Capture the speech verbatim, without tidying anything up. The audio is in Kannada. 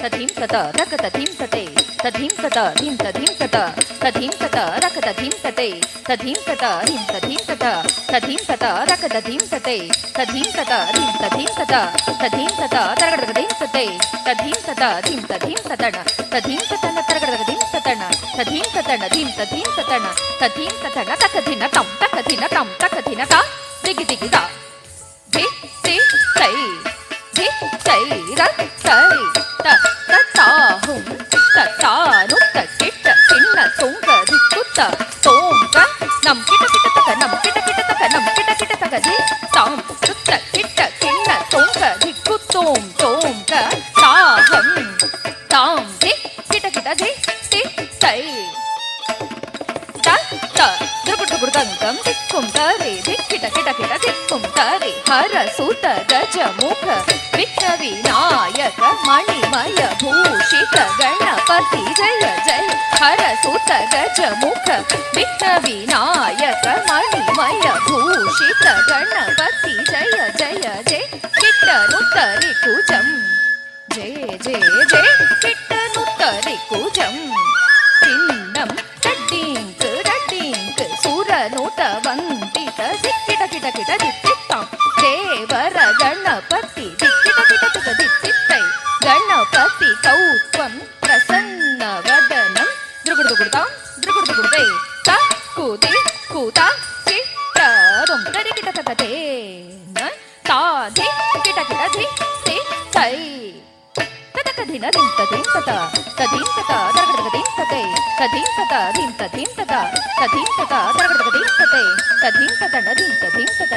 तधीं तत रक तधीं तते तधीं तत धीं तधीं तत तधीं तत रक तधीं तते तधीं तत धीं तधीं तत तधीं तत रक तधीं तते तधीं तत धीं तधीं तत तधीं तत तरगडगदीं तते तधीं तत धीं तधीं ततण तधीं ततन तरगडगदीं ततण तधीं ततण धीं तधीं ततण तधीं ततण तकधिन तं तकधिन तं तकधिन ता दिगि दिगि ता ಧಿ ತಿ ತೈ ಧಿ ತೈ ರ ತೈ ತ ತ ತಾ ಹುಂ ತ ತಾನು ತ ಕಿಟ್ಟ ಕಿನ್ನ ತುಂಗ ದಿಕ್ಕುತ್ತ ತೋಂಕ ನಂ ಕಿಟ ಕಿಟ ತಕ ನಂ ಕಿಟ ಕಿಟ ತಕ ನಂ ಕಿಟ ಕಿಟ ತಕ ಧಿ ತಾಂ ಸುತ್ತ ಕಿಟ್ಟ ಕಿನ್ನ ತುಂಗ ದಿಕ್ಕು ತೋಂ ತೋಂಕ ತಾಹಂ ತಾಂ ಧಿ ಕಿಟ ಕಿಟ ಧಿ ತಿ ತೈ ತ ತ ದುಗುಡು ದುಗುಡು ಗಂಗಂ ದಿಕ್ಕುಂ ತರೆ ದಿಕ್ಕಿಟ ಕಿಟ ಕಿಟ ದಿಕ್ಕುಂ ತರೆ ಹರ ಸೂತ ಗಜ ಮುಖ ವಿಘ್ನ ವಿನಾಯಕ ಮಣಿಮಯ ಭೂಷಿತ ಗಣಪತಿ ಜಯ ಜಯ ಹರ ಸೂತ ಗಜ ಮುಖ ವಿಘ್ನ ವಿನಾಯಕ ಮಣಿಮಯ ಭೂಷಿತ ಗಣಪತಿ ಜಯ ಜಯ ಜಯ ಕಿಟ್ಟನು ತರಿ ಕುಜಂ ಜಯ ಜಯ ಜಯ ಕಿಟ್ಟನು ತರಿ ಕುಜಂ ಚಿನ್ನಂ ಚಡ್ಡಿಂಕ್ ರಡ್ಡಿಂಕ್ ಸುರನುತ ವಂದಿತ ದಿಕ್ಕಿಟ ಕಿಟ ಕಿಟ ದಿತ್ತಿತ್ತಾಂ ದೇವರ ಗಣಪತಿ ದಿಕ್ಕಿಟ ಕಿಟ ಕಿಟ ದಿತ್ತಿತ್ತೈ ಗಣಪತಿ ಕೌತ್ವಂ ಪ್ರಸನ್ನ ವದನಂ ದ್ರುಗುಡು ದುಗುಡ್ತಾಂ ದ್ರುಗುಡು ದುಗುಡ್ತೈ ತ ಕೂತಿ ಕೂತ ಚಿಟ್ಟದುಂ ತರಿ ಕಿಟ ತಕತೆ ತಾ ಧಿ ಕಿಟ ಕಿಟ ಧಿ ತಿ ತೈ ತದಕಧಿನ ಧಿಂ ತಧಿಂ ತತ ತಧಿಂ ತತ ತರಗಡಗಧಿಂ ತತೆ ತಧಿಂ ತತ ಧಿಂ ತಧಿಂ ತತ ತಧಿಂ ತತ ತರಗಡಗಧಿಂ ತತೆ ತಧಿಂ ತತಣ ಧಿಂ ತಧಿಂ ತತ